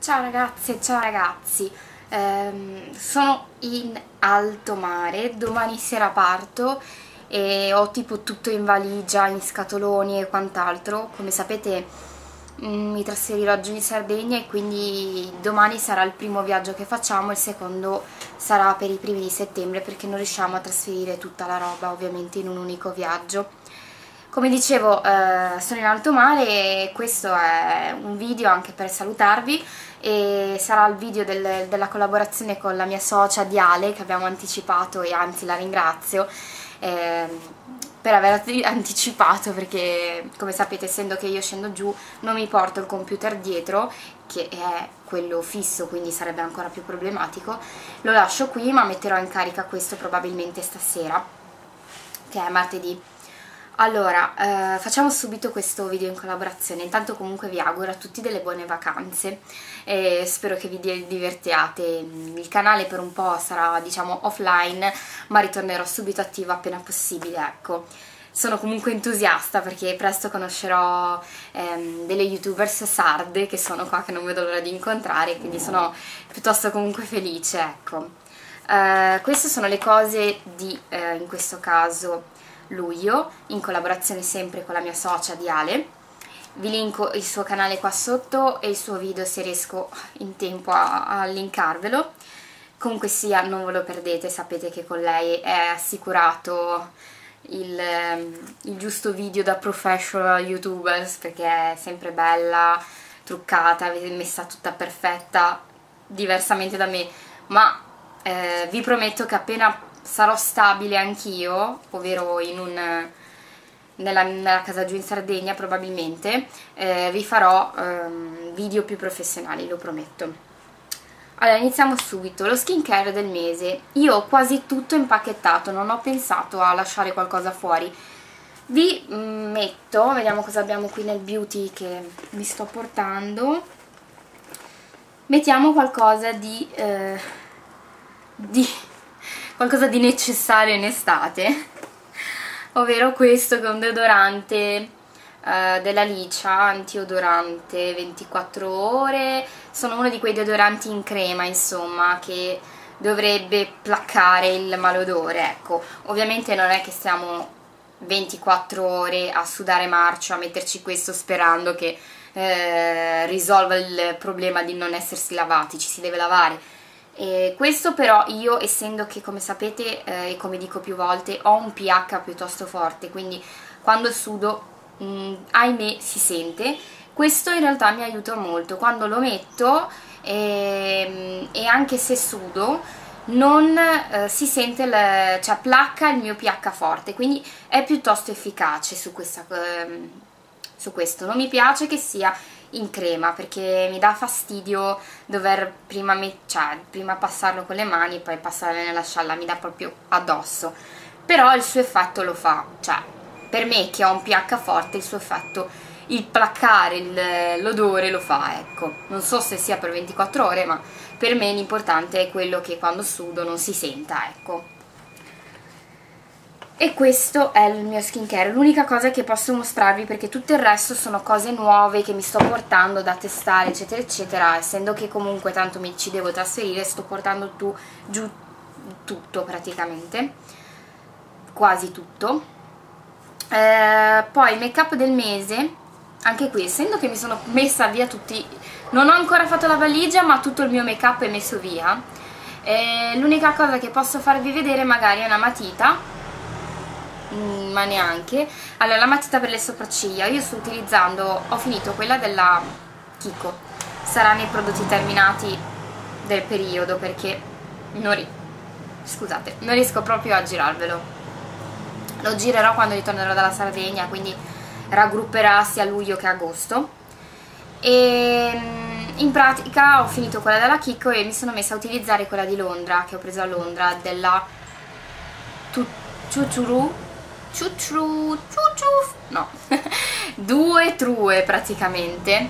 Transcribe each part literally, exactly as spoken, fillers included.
Ciao ragazze, ciao ragazzi, Ehm, sono in alto mare, domani sera parto e ho tipo tutto in valigia, in scatoloni e quant'altro. Come sapete mm, mi trasferirò giù in Sardegna e quindi domani sarà il primo viaggio che facciamo, il secondo sarà per i primi di settembre perché non riusciamo a trasferire tutta la roba ovviamente in un unico viaggio. Come dicevo, eh, sono in alto mare e questo è un video anche per salutarvi e sarà il video del, della collaborazione con la mia socia Diale che abbiamo anticipato e anzi la ringrazio eh, per aver anticipato perché come sapete essendo che io scendo giù non mi porto il computer dietro che è quello fisso quindi sarebbe ancora più problematico, lo lascio qui ma metterò in carica questo probabilmente stasera che è martedì. Allora, eh, facciamo subito questo video in collaborazione. Intanto comunque vi auguro a tutti delle buone vacanze e spero che vi divertiate. Il canale per un po' sarà, diciamo, offline, ma ritornerò subito attiva appena possibile, ecco. Sono comunque entusiasta perché presto conoscerò ehm, delle youtubers sarde che sono qua, che non vedo l'ora di incontrare, quindi sono piuttosto comunque felice, ecco. Eh, queste sono le cose di, eh, in questo caso, luglio, in collaborazione sempre con la mia socia Diale. Vi linko il suo canale qua sotto e il suo video se riesco in tempo a, a linkarvelo. Comunque sia, non ve lo perdete, sapete che con lei è assicurato il, il giusto video da professional youtubers perché è sempre bella, truccata, avete messa tutta perfetta, diversamente da me, ma eh, vi prometto che appena sarò stabile anch'io, ovvero in un, nella, nella casa giù in Sardegna probabilmente, eh, vi farò ehm, video più professionali, lo prometto. Allora, iniziamo subito. Lo skincare del mese. Io ho quasi tutto impacchettato, non ho pensato a lasciare qualcosa fuori. Vi metto, vediamo cosa abbiamo qui nel beauty che mi sto portando. Mettiamo qualcosa di... Eh, di qualcosa di necessario in estate, ovvero questo che è un deodorante eh, della Licia, antiodorante ventiquattro ore, sono uno di quei deodoranti in crema insomma che dovrebbe placcare il malodore, ecco. Ovviamente non è che stiamo ventiquattro ore a sudare marcio, a metterci questo sperando che eh, risolva il problema di non essersi lavati, ci si deve lavare. E questo però io, essendo che come sapete eh, e come dico più volte ho un pH piuttosto forte, quindi quando sudo mh, ahimè si sente, questo in realtà mi aiuta molto quando lo metto e, e anche se sudo non eh, si sente, il, cioè placca il mio pH forte, quindi è piuttosto efficace su, questa, eh, su questo. Non mi piace che sia in crema perché mi dà fastidio dover prima, me cioè, prima passarlo con le mani e poi passare nella scialla, mi dà proprio addosso, però il suo effetto lo fa, cioè per me che ho un pH forte il suo effetto, il placcare l'odore lo fa, ecco. Non so se sia per ventiquattro ore ma per me l'importante è quello che quando sudo non si senta, ecco. E questo è il mio skincare, l'unica cosa che posso mostrarvi perché tutto il resto sono cose nuove che mi sto portando da testare eccetera eccetera, essendo che comunque tanto mi ci devo trasferire, sto portando tu, giù tutto praticamente, quasi tutto. Eh, poi il make up del mese, anche qui essendo che mi sono messa via tutti, non ho ancora fatto la valigia ma tutto il mio make up è messo via, eh, l'unica cosa che posso farvi vedere magari è una matita, ma neanche. Allora, la matita per le sopracciglia, io sto utilizzando, ho finito quella della Kiko, sarà nei prodotti terminati del periodo perché non, ri scusate, non riesco proprio a girarvelo, lo girerò quando ritornerò dalla Sardegna, quindi raggrupperà sia a luglio che a agosto. E in pratica ho finito quella della Kiko e mi sono messa a utilizzare quella di Londra che ho preso a Londra, della Ciuciuru Ciuciu, ciuciu, no, due true praticamente.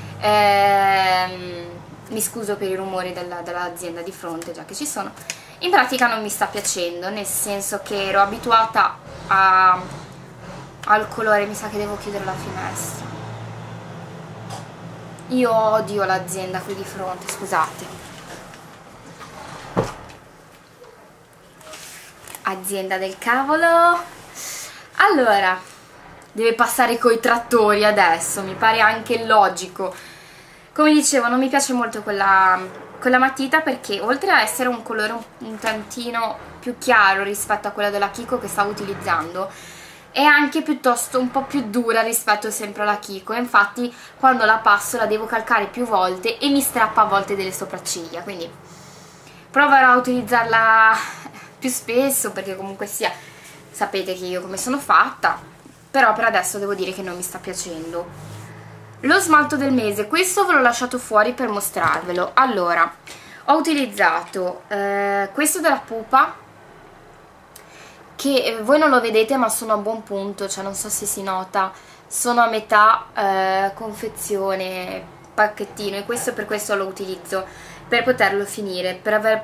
Ehm, mi scuso per i rumori dell'azienda di fronte già che ci sono. In pratica non mi sta piacendo, nel senso che ero abituata a, al colore, mi sa che devo chiudere la finestra. Io odio l'azienda qui di fronte, scusate. Azienda del cavolo. Allora, deve passare coi trattori adesso, mi pare anche logico. Come dicevo, non mi piace molto quella, quella matita perché oltre a essere un colore un, un tantino più chiaro rispetto a quella della Kiko che stavo utilizzando, è anche piuttosto un po' più dura rispetto sempre alla Kiko, e infatti quando la passo la devo calcare più volte e mi strappa a volte delle sopracciglia, quindi proverò a utilizzarla più spesso perché comunque sia, sapete che io come sono fatta, però per adesso devo dire che non mi sta piacendo. Lo smalto del mese, questo ve l'ho lasciato fuori per mostrarvelo. Allora, ho utilizzato eh, questo della Pupa, che eh, voi non lo vedete ma sono a buon punto, cioè non so se si nota, sono a metà eh, confezione, pacchettino, e questo per questo lo utilizzo, per poterlo finire, per aver...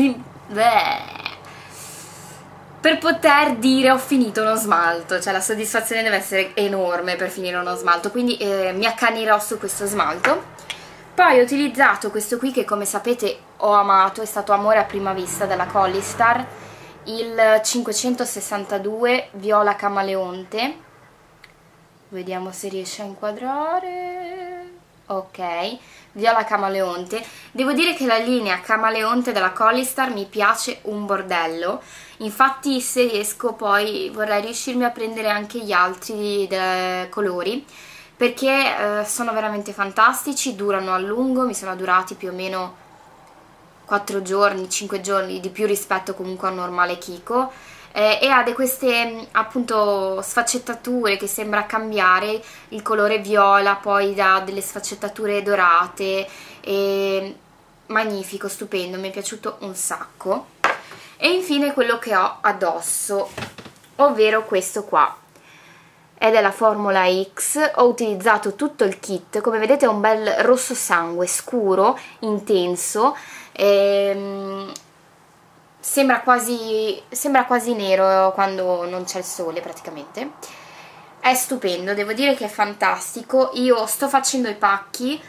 per poter dire ho finito uno smalto, cioè la soddisfazione deve essere enorme per finire uno smalto, quindi eh, mi accanirò su questo smalto. Poi ho utilizzato questo qui che come sapete ho amato, è stato amore a prima vista, della Collistar, il cinquecentosessantadue Viola Camaleonte. Vediamo se riesce a inquadrare. Ok, Viola Camaleonte. Devo dire che la linea Camaleonte della Collistar mi piace un bordello, infatti se riesco poi vorrei riuscirmi a prendere anche gli altri colori, perché eh, sono veramente fantastici, durano a lungo, mi sono durati più o meno quattro giorni, cinque giorni di più rispetto comunque a un normale Kiko, eh, e ha de queste appunto sfaccettature che sembra cambiare il colore viola, poi da delle sfaccettature dorate, e magnifico, stupendo, mi è piaciuto un sacco. E infine quello che ho addosso, ovvero questo qua, è della Formula X. Ho utilizzato tutto il kit, come vedete è un bel rosso sangue, scuro, intenso, ehm, sembra quasi, sembra quasi nero quando non c'è il sole praticamente. È stupendo, devo dire che è fantastico. Io sto facendo i pacchi,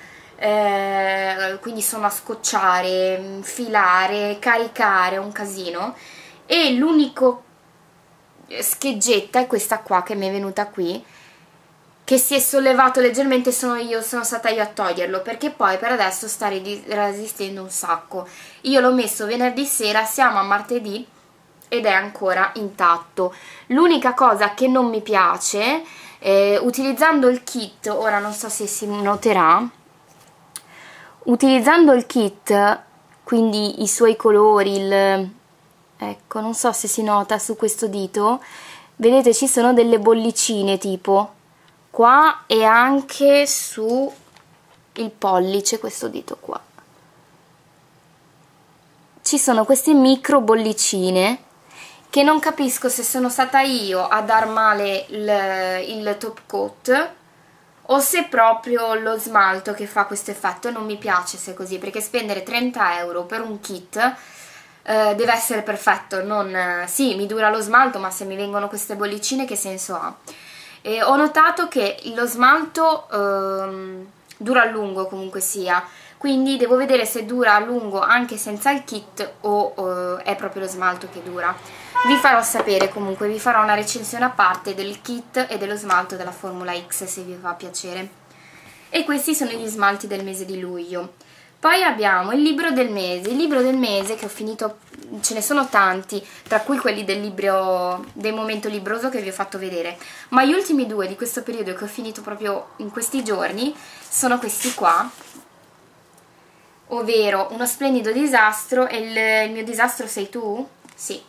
eh, quindi sono a scocciare, filare, caricare, un casino, e l'unico scheggetta è questa qua che mi è venuta qui, che si è sollevato leggermente, sono io, sono stata io a toglierlo, perché poi per adesso sta resistendo un sacco. Io l'ho messo venerdì sera, siamo a martedì ed è ancora intatto. L'unica cosa che non mi piace, eh, utilizzando il kit, ora non so se si noterà, utilizzando il kit, quindi i suoi colori, il, ecco, non so se si nota su questo dito, vedete ci sono delle bollicine tipo qua e anche su il pollice, questo dito qua ci sono queste micro bollicine che non capisco se sono stata io a dar male il, il top coat o se proprio lo smalto che fa questo effetto. Non mi piace se è così, perché spendere trenta euro per un kit eh, deve essere perfetto, non eh, sì, mi dura lo smalto, ma se mi vengono queste bollicine che senso ha? E ho notato che lo smalto ehm, dura a lungo comunque sia, quindi devo vedere se dura a lungo anche senza il kit o eh, è proprio lo smalto che dura. Vi farò sapere, comunque vi farò una recensione a parte del kit e dello smalto della Formula X se vi fa piacere. E questi sono gli smalti del mese di luglio. Poi abbiamo il libro del mese, il libro del mese che ho finito, ce ne sono tanti, tra cui quelli del libro del momento libroso che vi ho fatto vedere, ma gli ultimi due di questo periodo che ho finito proprio in questi giorni sono questi qua, ovvero Uno splendido disastro e il, il mio disastro sei tu? Sì.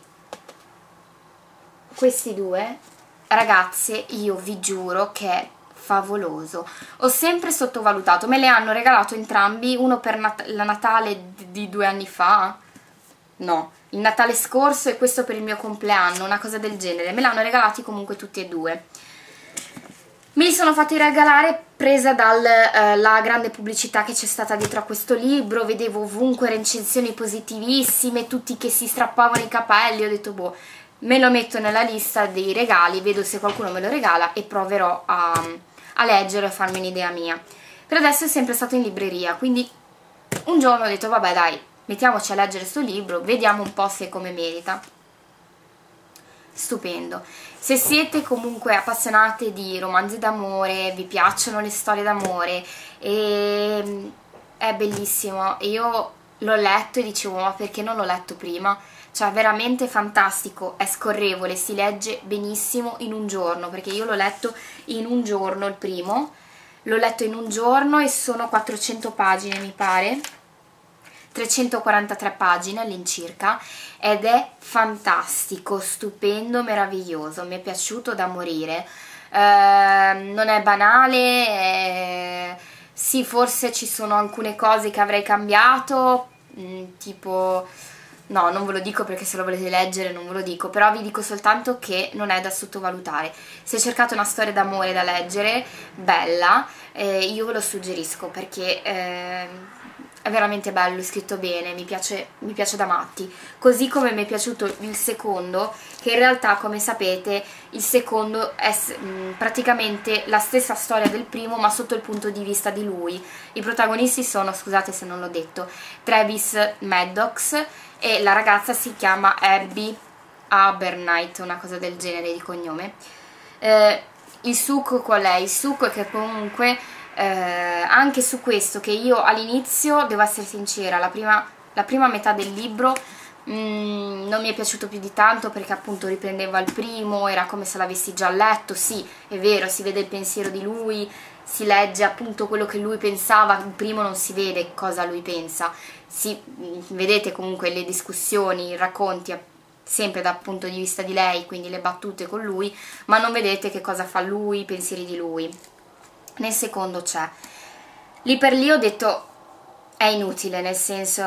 Questi due, ragazze, io vi giuro che è favoloso. Ho sempre sottovalutato, me le hanno regalato entrambi, uno per Nat la Natale di due anni fa, no, il Natale scorso, e questo per il mio compleanno, una cosa del genere. Me l'hanno regalati comunque tutti e due. Me li sono fatti regalare presa dalla eh, grande pubblicità che c'è stata dietro a questo libro, vedevo ovunque recensioni positivissime, tutti che si strappavano i capelli, ho detto boh, me lo metto nella lista dei regali, vedo se qualcuno me lo regala e proverò a, a leggerlo e farmi un'idea mia. Per adesso è sempre stato in libreria, quindi un giorno ho detto vabbè dai, mettiamoci a leggere sto libro, vediamo un po' se come merita. Stupendo. Se siete comunque appassionate di romanzi d'amore, vi piacciono le storie d'amore, e è bellissimo. Io l'ho letto e dicevo ma perché non l'ho letto prima? Cioè veramente fantastico, è scorrevole, si legge benissimo in un giorno, perché io l'ho letto in un giorno il primo, l'ho letto in un giorno e sono quattrocento pagine mi pare, trecentoquarantatré pagine all'incirca, ed è fantastico, stupendo, meraviglioso, mi è piaciuto da morire. Eh, non è banale, eh, sì, forse ci sono alcune cose che avrei cambiato, mh, tipo... no, non ve lo dico perché se lo volete leggere non ve lo dico, però vi dico soltanto che non è da sottovalutare. Se cercate una storia d'amore da leggere, bella, eh, io ve lo suggerisco perché... Eh, è veramente bello, è scritto bene, mi piace, mi piace da matti, così come mi è piaciuto il secondo, che in realtà come sapete il secondo è mh, praticamente la stessa storia del primo ma sotto il punto di vista di lui. I protagonisti sono, scusate se non l'ho detto, Travis Maddox e la ragazza si chiama Abby Abernight, una cosa del genere di cognome. Eh, il succo qual è? Il succo è che comunque Eh, anche su questo, che io all'inizio, devo essere sincera, la prima, la prima metà del libro mh, non mi è piaciuto più di tanto perché appunto riprendeva il primo, era come se l'avessi già letto, sì, è vero, si vede il pensiero di lui, si legge appunto quello che lui pensava, il primo non si vede cosa lui pensa, si, vedete comunque le discussioni, i racconti sempre dal punto di vista di lei, quindi le battute con lui, ma non vedete che cosa fa lui, i pensieri di lui. Nel secondo c'è. Lì per lì ho detto è inutile, nel senso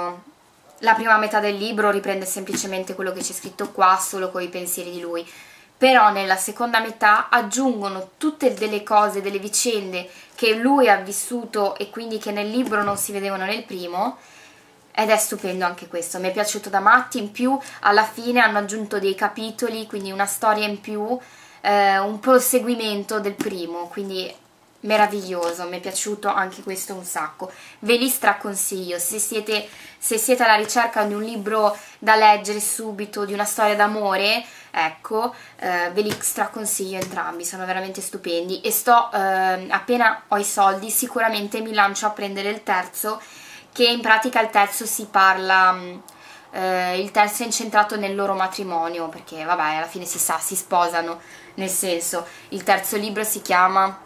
la prima metà del libro riprende semplicemente quello che c'è scritto qua, solo con i pensieri di lui. Però nella seconda metà aggiungono tutte delle cose, delle vicende che lui ha vissuto e quindi che nel libro non si vedevano nel primo, ed è stupendo anche questo, mi è piaciuto da matti. In più alla fine hanno aggiunto dei capitoli, quindi una storia in più, eh, un proseguimento del primo, quindi meraviglioso, mi è piaciuto anche questo un sacco, ve li straconsiglio. Se siete, se siete alla ricerca di un libro da leggere subito, di una storia d'amore, ecco, eh, ve li straconsiglio entrambi, sono veramente stupendi e sto, eh, appena ho i soldi sicuramente mi lancio a prendere il terzo, che in pratica il terzo si parla, eh, il terzo è incentrato nel loro matrimonio, perché vabbè alla fine si sa, si sposano, nel senso il terzo libro si chiama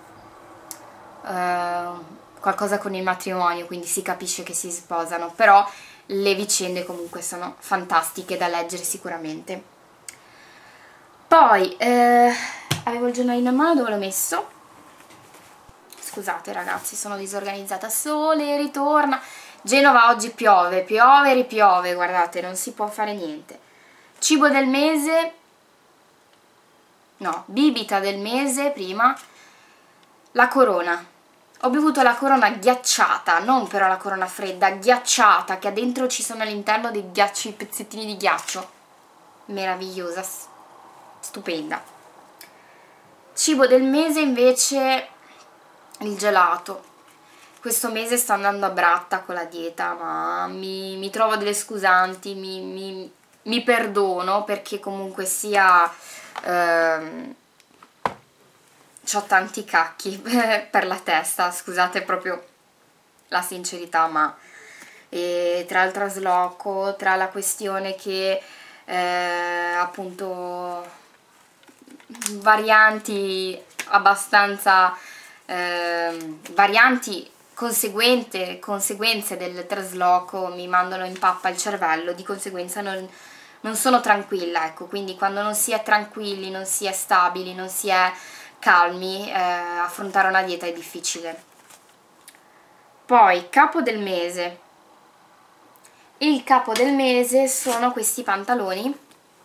Uh, qualcosa con il matrimonio, quindi si capisce che si sposano, però le vicende comunque sono fantastiche da leggere sicuramente. Poi eh, avevo il giornalino in mano, dove l'ho messo? Scusate ragazzi, sono disorganizzata. Sole ritorna, Genova oggi piove, piove e ripiove, guardate, non si può fare niente. Cibo del mese, no, bibita del mese prima, la Corona. Ho bevuto la Corona ghiacciata, non però la Corona fredda, ghiacciata, che dentro ci sono all'interno dei ghiacci, pezzettini di ghiaccio. Meravigliosa, stupenda. Cibo del mese invece il gelato. Questo mese sto andando a bratta con la dieta, ma mi, mi trovo delle scusanti, mi, mi, mi perdono perché comunque sia... Ehm, c'ho tanti cacchi per la testa, scusate proprio la sincerità, ma e tra il trasloco, tra la questione che eh, appunto varianti abbastanza eh, varianti conseguente, conseguenze del trasloco mi mandano in pappa il cervello, di conseguenza non, non sono tranquilla, ecco, quindi quando non si è tranquilli, non si è stabili, non si è calmi, eh, affrontare una dieta è difficile. Poi capo del mese. Il capo del mese sono questi pantaloni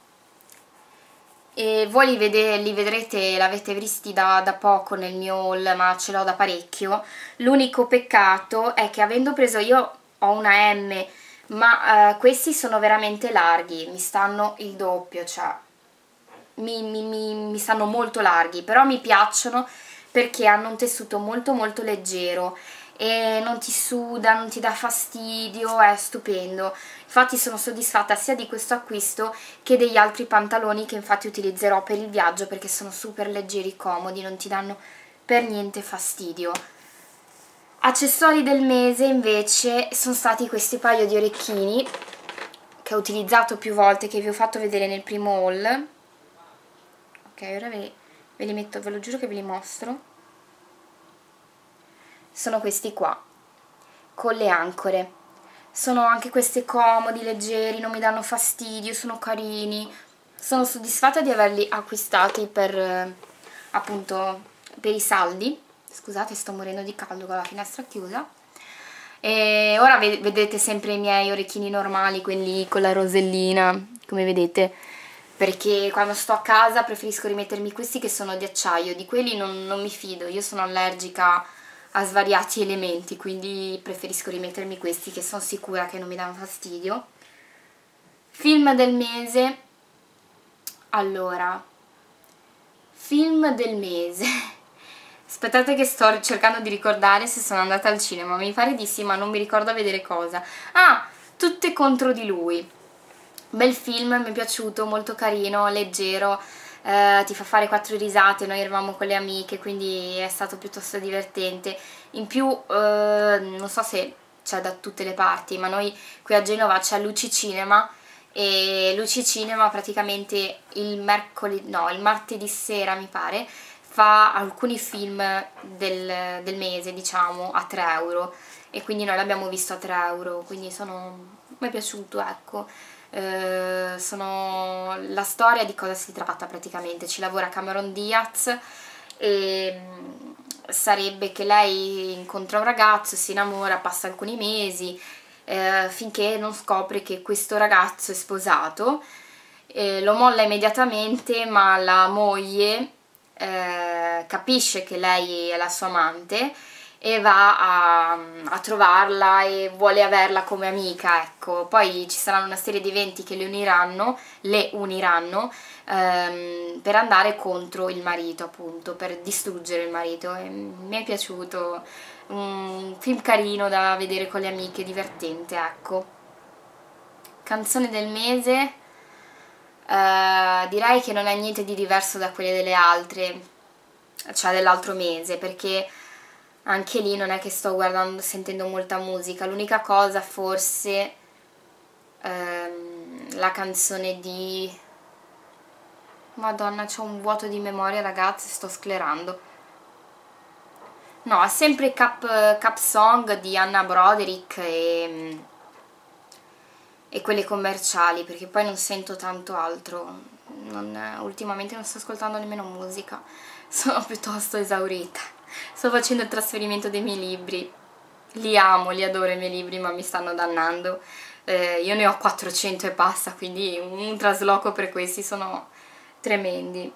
e voi li, vede, li vedrete, l'avete visti da, da poco nel mio haul, ma ce l'ho da parecchio. L'unico peccato è che avendo preso, io ho una M, ma eh, questi sono veramente larghi, mi stanno il doppio, cioè Mi, mi, mi, mi stanno molto larghi, però mi piacciono perché hanno un tessuto molto molto leggero e non ti suda, non ti dà fastidio, è stupendo. Infatti sono soddisfatta sia di questo acquisto che degli altri pantaloni che infatti utilizzerò per il viaggio, perché sono super leggeri, comodi, non ti danno per niente fastidio. Accessori del mese invece sono stati questi paio di orecchini che ho utilizzato più volte, che vi ho fatto vedere nel primo haul. Ok, ora ve, ve li metto, ve lo giuro che ve li mostro. Sono questi qua, con le ancore. Sono anche questi comodi, leggeri, non mi danno fastidio, sono carini. Sono soddisfatta di averli acquistati per, eh, appunto, per i saldi. Scusate, sto morendo di caldo con la finestra chiusa. E ora vedete sempre i miei orecchini normali, quelli con la rosellina, come vedete, perché quando sto a casa preferisco rimettermi questi che sono di acciaio. Di quelli non, non mi fido, io sono allergica a svariati elementi, quindi preferisco rimettermi questi che sono sicura che non mi danno fastidio. Film del mese. Allora, film del mese aspettate che sto cercando di ricordare se sono andata al cinema, mi pare di sì, ma non mi ricordo a vedere cosa. Ah, Tutte contro di lui. Bel film, mi è piaciuto, molto carino, leggero, eh, ti fa fare quattro risate, noi eravamo con le amiche, quindi è stato piuttosto divertente. In più, eh, non so se c'è da tutte le parti, ma noi qui a Genova c'è Luci Cinema, e Luci Cinema praticamente il mercoledì, no, il martedì sera mi pare, fa alcuni film del, del mese, diciamo, a tre euro, e quindi noi l'abbiamo visto a tre euro, quindi sono, mi è piaciuto, ecco. Eh, sono la storia di cosa si tratta praticamente. Ci lavora Cameron Diaz e sarebbe che lei incontra un ragazzo, si innamora, passa alcuni mesi eh, finché non scopre che questo ragazzo è sposato, eh, lo molla immediatamente, ma la moglie eh, capisce che lei è la sua amante e va a, a trovarla e vuole averla come amica, ecco. Poi ci saranno una serie di eventi che le uniranno, le uniranno ehm, per andare contro il marito, appunto, per distruggere il marito. E mi è piaciuto, un film carino da vedere con le amiche, divertente, ecco. Canzone del mese, eh, direi che non è niente di diverso da quelle delle altre, cioè dell'altro mese, perché anche lì non è che sto guardando, sentendo molta musica. L'unica cosa forse ehm, la canzone di... Madonna, c'ho un vuoto di memoria, ragazzi, sto sclerando. No, è sempre Cap, Cap Song di Anna Broderick e, e quelle commerciali, perché poi non sento tanto altro. Non, ultimamente non sto ascoltando nemmeno musica, sono piuttosto esaurita. Sto facendo il trasferimento dei miei libri, li amo, li adoro i miei libri, ma mi stanno dannando. Eh, io ne ho quattrocento e passa, quindi un trasloco per questi sono tremendi.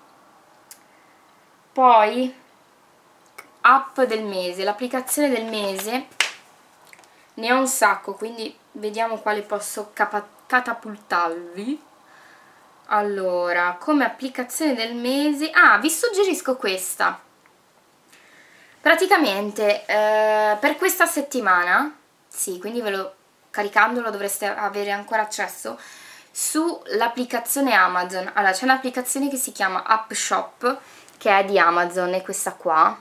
Poi, app del mese, l'applicazione del mese, ne ho un sacco, quindi vediamo quale posso catapultarvi. Allora, come applicazione del mese, ah, vi suggerisco questa. Praticamente eh, per questa settimana, sì, quindi ve lo caricandolo dovreste avere ancora accesso sull'applicazione Amazon. Allora, c'è un'applicazione che si chiama App Shop, che è di Amazon, è questa qua.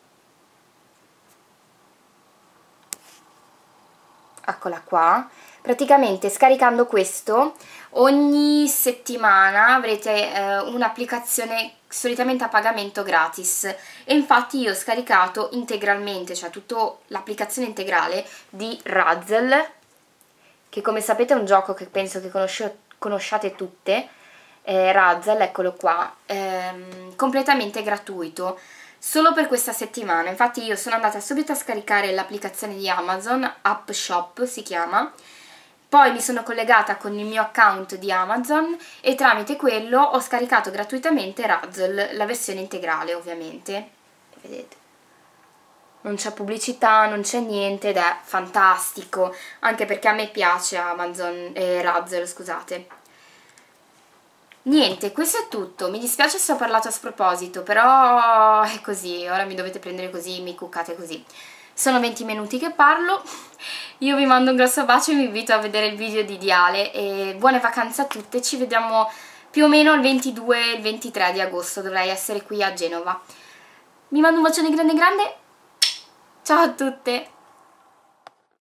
Eccola qua. Praticamente scaricando questo ogni settimana avrete eh, un'applicazione solitamente a pagamento gratis, e infatti io ho scaricato integralmente, cioè tutta l'applicazione integrale di Razzle, che come sapete è un gioco che penso che conosci- conosciate tutte. eh, Razzle, eccolo qua, ehm, completamente gratuito solo per questa settimana. Infatti io sono andata subito a scaricare l'applicazione di Amazon, App Shop si chiama, poi mi sono collegata con il mio account di Amazon e tramite quello ho scaricato gratuitamente Razzle, la versione integrale ovviamente. Vedete? Non c'è pubblicità, non c'è niente ed è fantastico, anche perché a me piace Amazon, eh, Razzle, scusate. Niente, questo è tutto, mi dispiace se ho parlato a sproposito, però è così, ora mi dovete prendere così, mi cuccate così. Sono venti minuti che parlo, io vi mando un grosso bacio e vi invito a vedere il video di Diale e buone vacanze a tutte, ci vediamo più o meno il ventidue e il ventitré di agosto, dovrei essere qui a Genova. Vi mando un bacione grande grande, ciao a tutte!